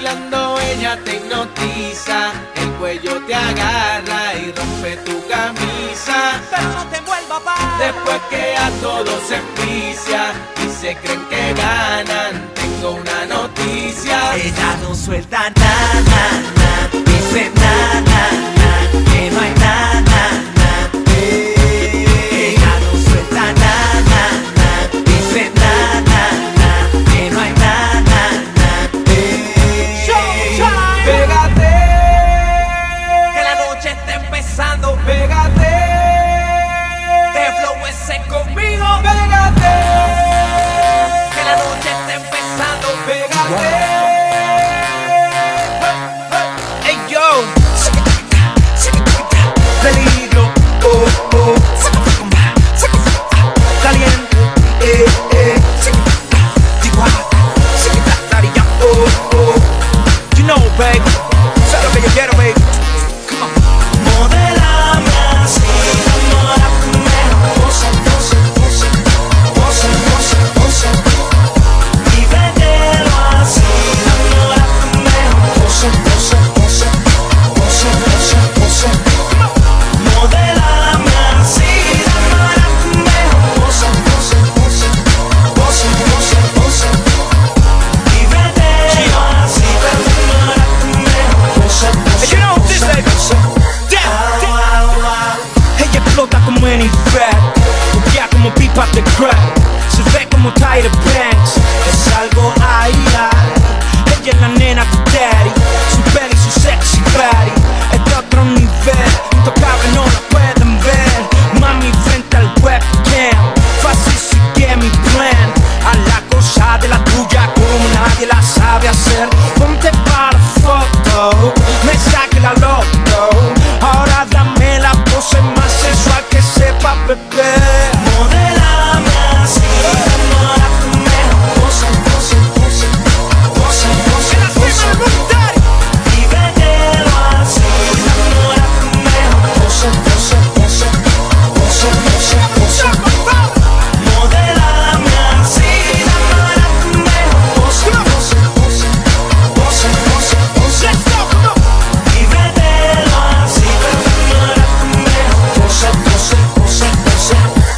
bailando ella te hipnotiza, el cuello te agarra y rompe tu camisa. Pero no te vuelva pa. Después que a todos se envicia y se creen que ganan, tengo una noticia. Ella no suelta nada, dice nada, que no hay nada. Ella no suelta nada, dice nada, que no hay nada. Pégate, Que la noche está empezando. pégate, Te flow ese conmigo. pégate, Que la noche está empezando. pégate. Hey yo, peligro, caliente, you know, baby, sabes lo que yo quiero, baby. Come on. Modelame así, enamórame, pose, pose, pose, pose, pose, pose. Y vendelo así, enamórame, pose, pose, pose, pose, pose, pose. Modelame así, enamórame, pose, pose, pose, pose, pose, pose. Y vendelo así, enamórame, pose, pose, pose, pose. Ella explota como any rap, ya como pipa de crack, se ve como Tyra Banks, es algo ay, ay. Ella es la nena de daddy, su peli, su sexy body, es de otro nivel, intocable no la pueden ver. Mami frente al webcam, fácil sigue mi plan, a la cosa de la tuya como nadie la sabe hacer. Ponte para la foto, me saque la loto, ahora dame la pose más sensual que sepa beber. Modelame así, enamórame, pose, pose, pose, pose, pose, pose. Y vendelo así, enamórame, pose, pose, pose, pose, pose, pose. Modelame así, enamórame, pose, pose, pose, pose, pose, pose. Y vendelo así, enamórame, pose, pose, pose, pose.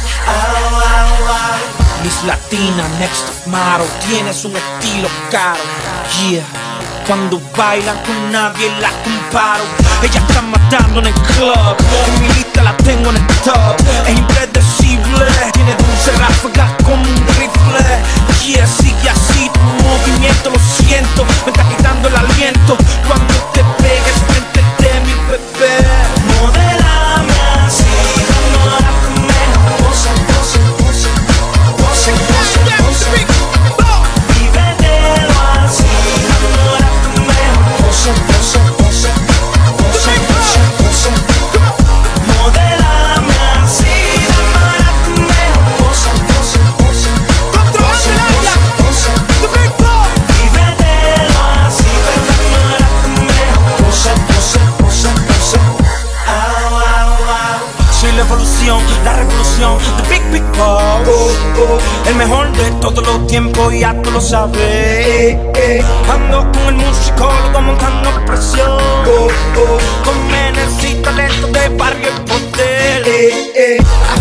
Miss Latina, next top model, tienes un estilo caro, yeah. Cuando bailan con nadie la comparo. Ella está matando en el club, en mi lista la tengo en el top. Es impredecible, tiene dulce ráfagas como un rifle. Yeah, sigue así tu movimiento, lo siento, me está quitando el aliento. Cuando te pegues frente de mi bebé. Modelame así, enamórame, pose, pose, pose, pose, pose, pose. Y vendelo así, enamórame, pose, pose, pose, pose, pose, pose. Modelame así, enamórame, pose, pose, pose, pose, pose, pose. Y vendelo así, enamórame, pose, pose, pose, pose. Soy la evolución, la revolución, the big big boss, el mejor de todos los tiempos, ya tú lo sabes. Ando con el musicólogo montando presión, con menes y talento de barrio y poder.